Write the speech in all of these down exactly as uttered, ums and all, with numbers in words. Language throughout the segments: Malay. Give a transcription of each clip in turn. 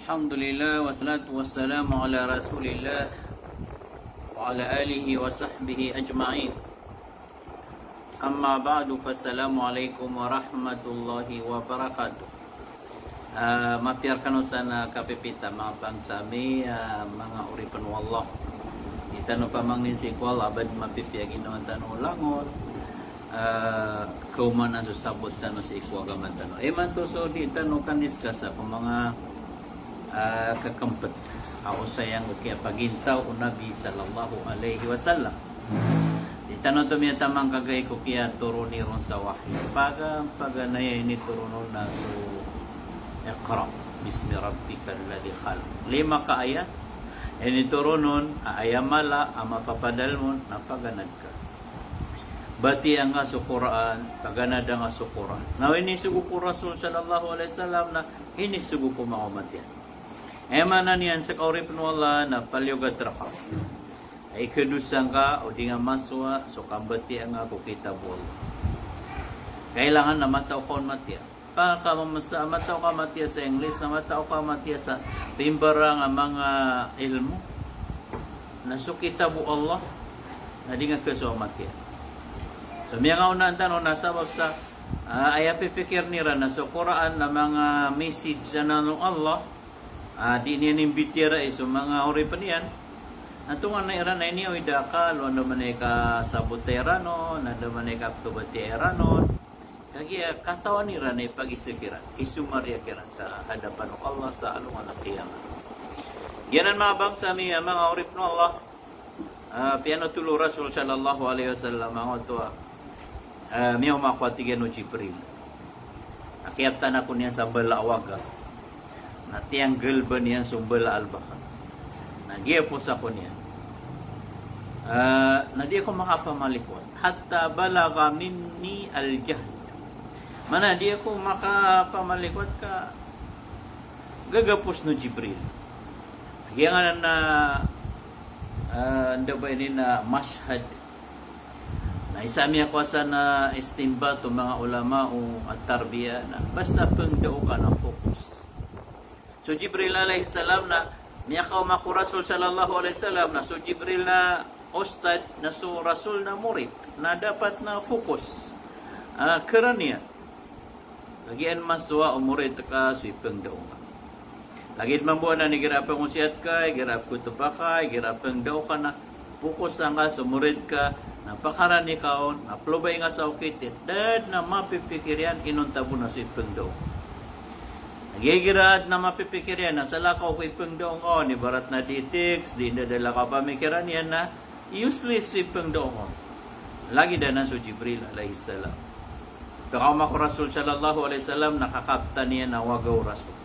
Alhamdulillah wassalatu wassalamu ala Rasulillah wa ala alihi wa sahbihi ajma'in. Amma ba'du, fassalamualaikum warahmatullahi wabarakatuh. Uh, mapiarkan usana kapipita mga pangsami, uh, mga uripan wallah. Itano pa mangnin si kwal abad mapipiagin naman tanong langon. Uh, kaumanan susabot tanong si ikwa gaman tanong. Eh man to so di tanong kanis ka sa mga Uh, kekempet aku sayang kaya pagintaw o Nabi sallallahu alaihi wasallam di tanong to miya tamang kagay ko kaya turuni ron sa wahyi paga paga na ini turunon na so iqra bismi rabbikal ladzi khalaq lima ka ayat ini turunon ayamala ama papadalmon napaganad ka bati ang nga sa Quran paganad ang nga sa Quran na ini sugo ko Rasul sallallahu alaihi wasallam na ini sugo ko maumatian emana niyan sa kaurip no Allah na palyogad raka ay kedusang ka o di nga maswa so kambati ang ako kita bol kailangan na matao kon matya pa ka mamasa matao ka matya sa English na matao ka matya sa timbara nga mga ilmu na so kita bu Allah na di nga keso matya so miya nga unan tanong na sabab sa uh, ay apipikir nira na sa Quran na mga message na ng Allah. Ah, di niya nimbitira iso mga oripan yan. Natungan na iran na ini o idaka, lo na manay ka sabotera no, na na manay ka tubatera no. Kaya katawan ni ran ay pag-isikiran, isumarya kiran sa hadapan ng Allah sa alungan na kiyaman. Yanan mga bangsa mi mga orip no Allah. Ah, piano tulo Rasul sallallahu alaihi wasallam mga to. Ah, miyo makwatigan no Jibril. Akiyaptan ako niya sa balawaga. Na tiyang gulban niya sumbal albaka. Nagiya po sa ko niya. Uh, na di ako makapamalikot. Hatta balaga minni al-jahd. Mana di ako makapamalikot ka gagapos no Jibril. Nagiya nga na uh, anda ba ini na mashhad. Na isami ako sa na istimbat o mga ulama o at tarbiya na basta pang daw ka na focus. So Jibril alaihi salam na niya ka umaku Rasul sallallahu alaihi wasallam na so Jibril na ustad na so Rasul na murid na dapat na fokus uh, kerana lagian maswa o murid ka so ipang daw ka lagid mambuan na ni girapang usiat ka girap ko tupakay girapang daw ka na fokus ang ka so murid ka napakarani kaon naplubay nga sa ukitin dad na mapipikirian inuntabo na so ipang daw nagigirad na mapipikir yan, nasa lakaw ko ipang doong o, ni barat na ditiks, di na dala ka pamikiran yan na useless ipang doong o. Lagi da na so Jibril alaihi salam. Kakauma ko Rasul sallallahu alaihi salam, nakakapta niya na wagaw Rasul.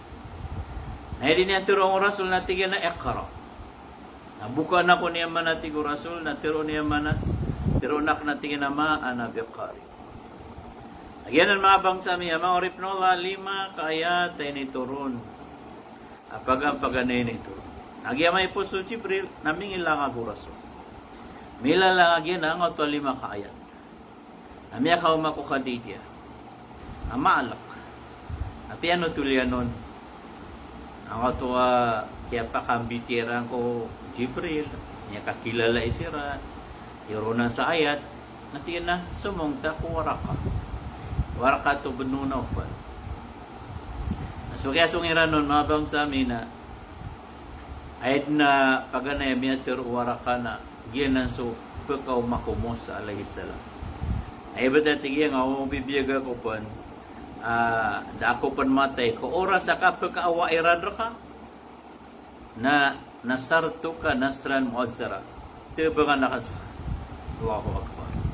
Na hindi niya turong Rasul na tigyan na iqra. Nabuka na ko niya man natigo Rasul, na tiro niya man na, tiro nak na tigyan na maana biqari. Ayan ang mga bangsa miya, mga orip no Allah, lima kaya tayo ni turun. Apagang paganay ni turun. Agya may po so Jibril, naming ilang ako Rasul. Mila lang agyan ang ito lima kaya. Namiya ka umako Khadija. Amaalak. Api ano tulian nun? Ang ito uh, kaya pa kambitiran ko Jibril. Niya kakilala isiran. Irunan sa ayat. Natiyan na sumungta ko waraka. Warakatu bin Nawfal. So kaya sungiran nun mga bangsa amin na ayad na paganay miyatir waraka na giyanan so pekaw makumos alaihi salam. Ay ba dati giyan nga umibiyaga ko pan uh, da ako pan matay ko oras sa kapagkaawa iran ka na nasartu ka nasran muazzara. Ito ba nga nakasaka? Allahu Akbar.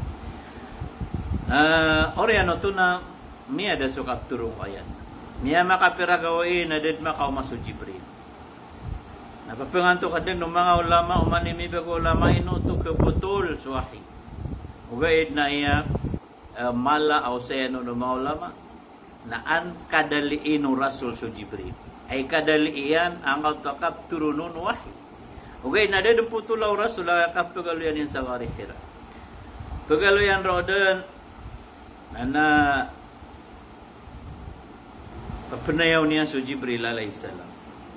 Uh, Oriano to na miya da sukap turong ayan. Miya makapiragawain na did makaw maso Jibril. Napapanganto ka din ng mga ulama umanimibag ulama inuto kabutol suwahi. Ugaid na iya uh, mala o sayano ng mga ulama na an kadaliin ng Rasul so Jibril. Ay kadalian ang autakap turunun wahi. Ugaid na din putulaw Rasul ang kapagaluyan yan sa warihira. Pagaluyan rodan na Papanayaw niya so Jibril alayhi salam.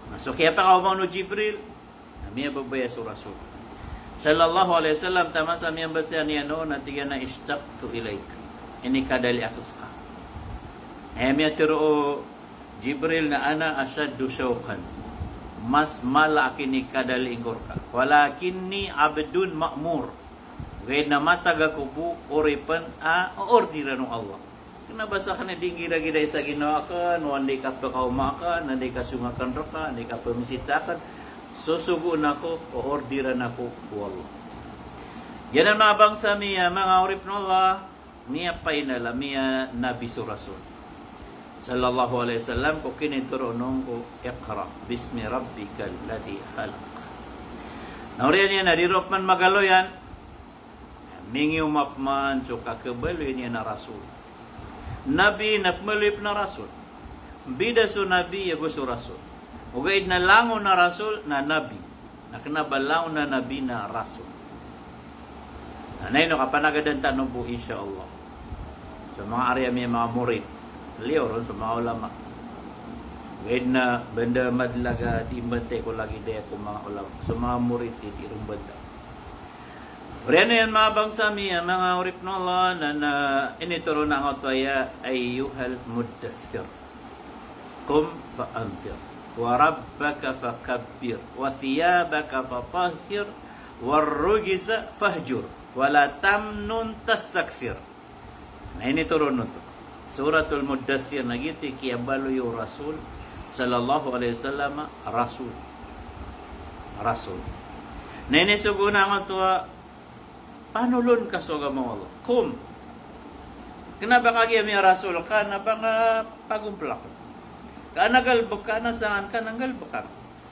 Masuk kaya pa kaumang no Jibril. Namiya babaya su Rasul. Sallallahu alaihi wasallam tama sa miyang basa niya no natiga na ishtaqtu ilayka. Ini kadali akaska. Hemiya tiro Jibril na ana asaddu syauqan. Mas malaki ni kadali ingkor ka. Walakinni abdun ma'mur. Gaya na mataga kubu oripan a ordira ng Allah. Kinabasa ka na di gira-gira sa ginawa ka, no hindi ka pa kaumakan, hindi ka sungakan raka, hindi ka pamisitakan. Susugo na ko, o ordira na ko, Allah. Yan ang mga bangsa miya, mga urip ng Allah, miya pa'y nala, miya nabi su Rasul. Sallallahu alaihi wasallam, ko kinituro nung ko, Iqra, bismi rabbikal ladhi khalaq. Nauriyan yan, nadirop man magalo yan, mingi umapman, so kakabaloy niya na Rasul. Nabi, napmalip na Rasul. Bida su Nabi, yago su Rasul. Ugaid na lango na Rasul na Nabi. Nakinabalao na Nabi na Rasul. Nanay no, kapanagadan tanong po, insya Allah. Sa mga area may mga murid. Liyo ron sa mga ulama. Ugaid na benda madlaga, diimbante ko lagi daya ko mga ulama. Sa mga murid, itirong benda. Riyan yan mga bangsa miya, mga urip ng Allah na, na inituro na ang otwaya ayyuhal muddathir. Kum fa'anthir. وَرَبَّكَ فَكَبِّرْ وَثِيَابَكَ فَطَهِّرْ وَالرُّجِزَ فَهْجُرْ وَلَا تَمْنُنْ تَسْتَكْثِرْ. Nah ini turun itu. Suratul Muddathir nagiti kiabalo yung Rasul sallallahu alaihi wasallam Rasul. Rasul. Nah ini suguna nga tuwa panulun ka soga mo Allah. Kum. Kenapa kagaya mi Rasul ka na ba nga pagumplak? Kanagal bukana saan kananggal bukan.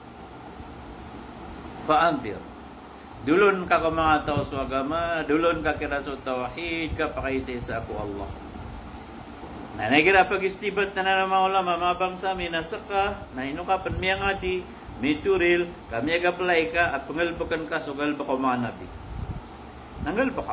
Fa'antir. Dulun ka ka mga tao sa agama, dulun ka kira sa tawhid, ka pakaisay sa ako Allah. Nanagira pag-istibat na na mga ulama, mga bangsa, minasaka, na inukapan miya nga di, mituril, kami agaplay ka, at pangalbakan ka, sugal ba ko mga nabi. Nanggal ba ka?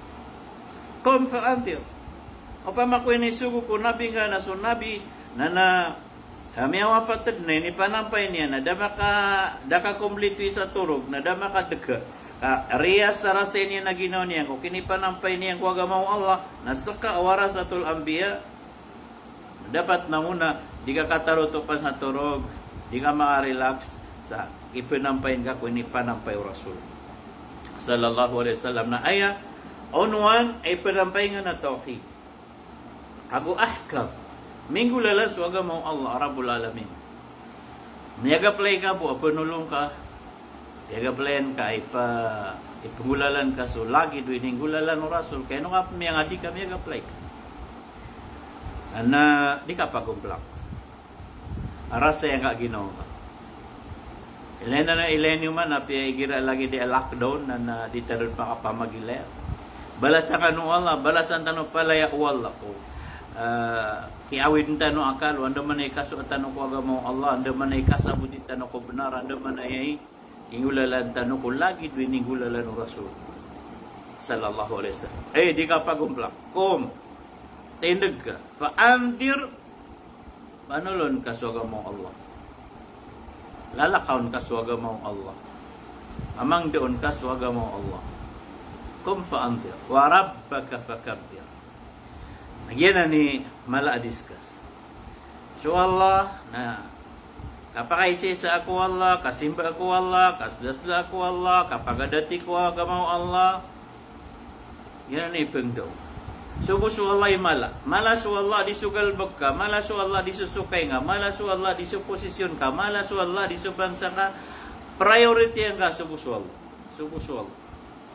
Kum fa'antir. O pa makuin ni sugo ko, nabi nga na, so nabi, na na, kami ang wafatad na, ini panampay niya na dama ka, daka kumplito sa turog, na dama ka deka. Uh, Riyas sa rasen niya na ginaw niya, kung kinipanampay niya kung agamaw Allah, nasaka awaras atul ambiya, dapat na muna, di ka kataruto pa sa turog, di ka makarelax, sa ipinampayin ka kung inipanampay o Rasul. Sallallahu alaihi wasallam na aya, onwan ay panampay nga na tawhid. Ako ahkam. Minggu lalas waga mau Allah Rabbul Alamin. Miyaga play ka po, panulong ka. Miyaga playan ka, ipa, ipangulalan ka. So, lagi doon ingulalan o Rasul. Kaya nung nga miyang adi ka, miyaga play ka. Ana, di ka pagumplak. Arasa yung ka ginawa ka. Ilain na na ilain yung man, napiya igira lagi di lockdown, na, na di tarun pa kapamagilaya. Balasan ka nung Allah, balasan tanong palaya wala ko. Uh, kiawin tano akal, anda man ay kaso tano ko agamo Allah, anda man ay kasabuti tano ko benar, anda man ay ingulalan tano ko lagi duwin ingulalan ng Rasul sallallahu alaihi wasallam. Eh di ka pagumplak, kum tindig ka, fa'andir panulon ka sa agamo Allah, lalakaon ka sa agamo Allah, amang doon ka sa agamo Allah. Kum fa'andir wa rabbaka fakabbir. Nagyan na ni mala discuss. So Allah na kapakaisi sa ako Allah, kasimba ako Allah, kasdasda ako Allah, kapagadati ko agamaw Allah. Yan na ipengdaw. So gusto Allah ay mala. Mala so Allah di sugal ka, mala so Allah di susukay nga, mala so Allah di suposisyon ka, mala so Allah di subangsa ka. Priority ang ka so gusto Allah. So gusto Allah.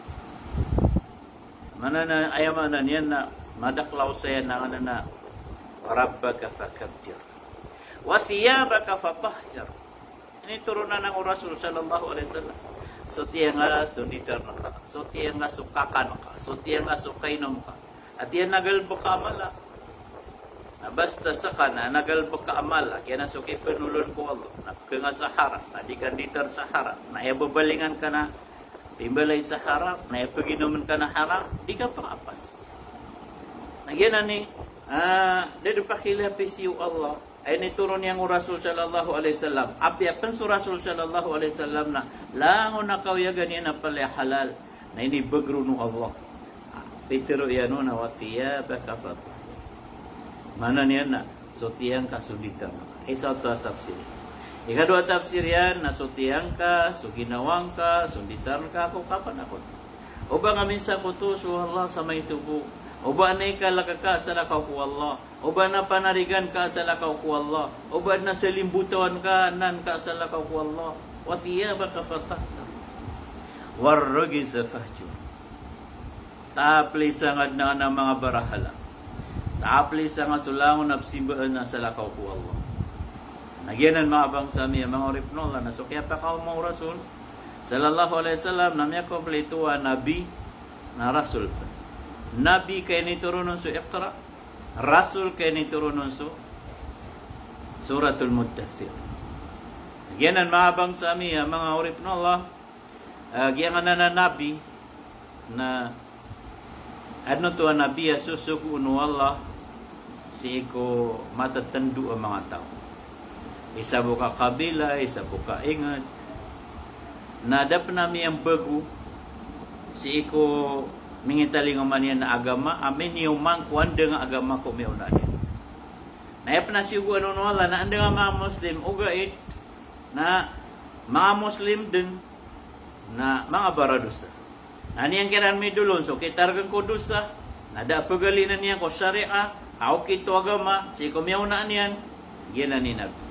Mana na ayamanan yan na madaklaw saya na ano na Rabbaka fakabbir wa thiyabaka fatahhir. Ini turunan ng Rasul sallallahu alaihi wasallam. So tiya nga so ditar na ka, so tiya nga sukakan ka, so tiya nga sukainom ka, at yan nagalbo ka amala na basta sa kana nagalbo ka amala kaya na suki penulun ko Allah na nga sahara na di kan ditar sahara na ibabalingan ka na timbalay sahara na ipaginuman ka na haram di ka pakapas. Nagyan na ni, ah, dahil pakilapis yung Allah, ay nituron yang Rasul sallallahu alaihi wasallam. Api apan su Rasul sallallahu alaihi wasallam na langon na kauyagan yan na pala halal na ini begru nu Allah. Pitero yano na wathiyabaka fatah. Mana niyan na sutiyang ka sudita. Ay sa ito tafsir. Ikadua tafsir yan na sutiyang ka, suginawang ka, sunditan ka ako kapan ako. O ba nga minsan ko to so Allah sa may tubo. O ba na ikalaka sa lakaw ko Allah. O ba na panarigan ka sa lakaw ko Allah. O ba na salimbutawan ka nan ka sa lakaw ko Allah. Wathiyabaka fatah. Warrugiz fahjur. Tapli sangad na ng mga barahala. Tapli sa nga sulangon na simbaan na sa lakaw ko Allah. Nagyanan mga abang sa miya, mga oripnola na so kaya pa ka mga Rasul sallallahu alaihi wasallam na miya kompletuwa nabi na Rasul. Nabi kaya niturunon so Iqra, Rasul kaya niturunon so Suratul Muddathir. Nagyanan mga abang sa miya, mga oripnola uh, giyangan na na nabi na ano to ang nabi susuko no Allah si ko matatandu ang mga tao. Isa buka kabila, isa buka ingat. Nadap nami ang bagu si ko mingitaling man yan na agama amin yung mangkuan dengan agama ko may unanin. Nayap na si ko ano no Allah na anda nga mga Muslim ugait na mga Muslim din na mga baradusa. Nani yang kiran may dulon so kitargan ko dosa nada pagalinan niya ko syariah ako kito agama si ko may unaan yan gila ni Nabi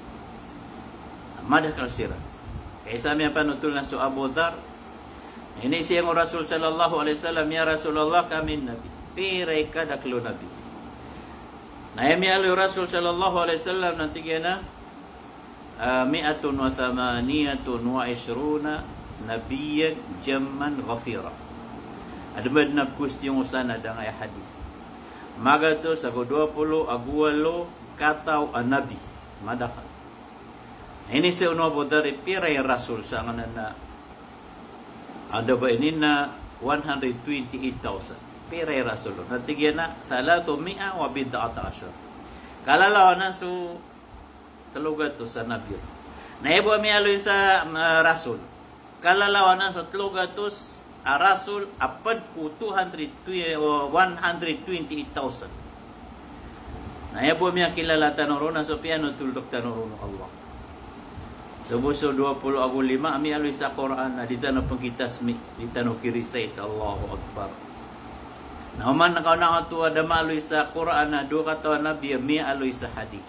madah kalsira kaysa may panutul na so Abu Dhar ini siyang Rasul sallallahu alaihi wasallam ya Rasulullah kami Nabi piray ka daklo Nabi na yami alu Rasul sallallahu alaihi wasallam nanti kena uh, mi'atun wa thamaniyatun wa ishruna nabiyan jamman ghafira. Ada benar kustiong usana dengan ayat hadis. Maga tu sago dua puluh agualo katau nabi madakal. Ini seuno bodari pirai Rasul sangan na ada ba ini na one hundred twenty-eight thousand pirai Rasul. Nanti gina salatu mi'a wa bid'ata asyar. Kalalaw na su telugat tu sa nabi. Naibo mi aloy sa uh, Rasul. Kalalaw na sa telugat tu a Rasul apad po one hundred twenty-eight thousand. Naibo mi kilala tanuruna so piano tuldok tanuruna Allah. Sebuso dua puluh abu lima ami aloy sa Quran na dito na pangkitasmi dito no kirisay Allahu Akbar. Nauman na kauna nga tuwa da maaloy sa Quran na do ka to nabi mi aloy sa hadis.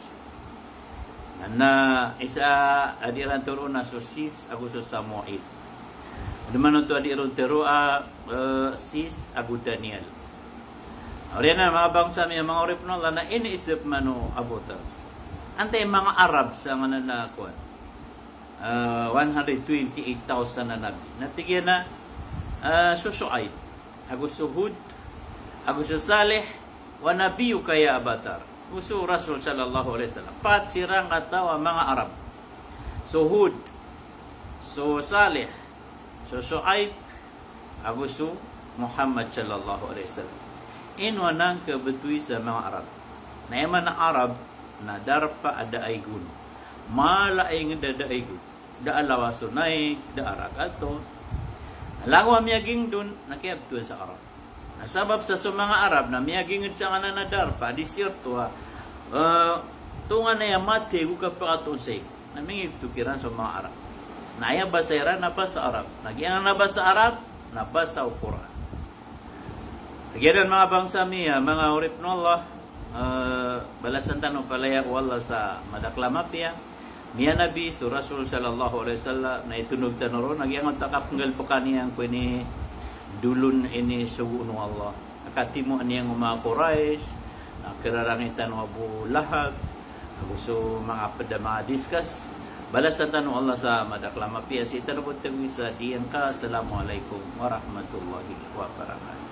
Na isa adiran turuna so sis Agustus Samuel. Duman to adiron terua uh, sis Abu Daniel. Oriana mga bangsa mi mga oripno na iniisip mano abota. Antay mga Arab sa nga na kuan. Uh, one hundred twenty-eight thousand na nabi. Natigyan na uh, Susuaib, Agus Suhud, Agus Saleh, wa nabiyu kaya abatar. Uso Rasul sallallahu alaihi wasallam. Pat sirang katawa mga Arab. Suhud, so Saleh, Susuaib, Agus Muhammad sallallahu alaihi wasallam. Inwa nang kebetuy sa mga Arab. Na eman na Arab na darpa ada ay gun. Mala ay ngada ay gun. Da alawaso naik, da arak ato. Langwa miyaging dun, nakiabtuan sa Arab. Nasabab sa sumanga Arab na miyaging at sanga na nadarpa, disyerto ha, uh, tunga na yung mati, kuka pa ato say, namingib tukiran sa mga Arab. Naya basayra, nabasa Arab. Nagyang nabasa Arab, nabasa o Quran. Nagyan mga bangsa miya, mga urip no Allah, uh, balasan tanong kalaya ko Allah sa madaklamapya, Miya Nabi su Rasul sallallahu alaihi wasallam na itunog tanoro nagyangon takapnggal pa kaniyang kuni dulun ini sugu no Allah akatimo aniyang mga Quraish nakirarangitan Abu Lahab gusto mga pada mga discuss balasan tanong Allah sa madaklama piya si tanong tawisa diyan ka assalamualaikum warahmatullahi wabarakatuh.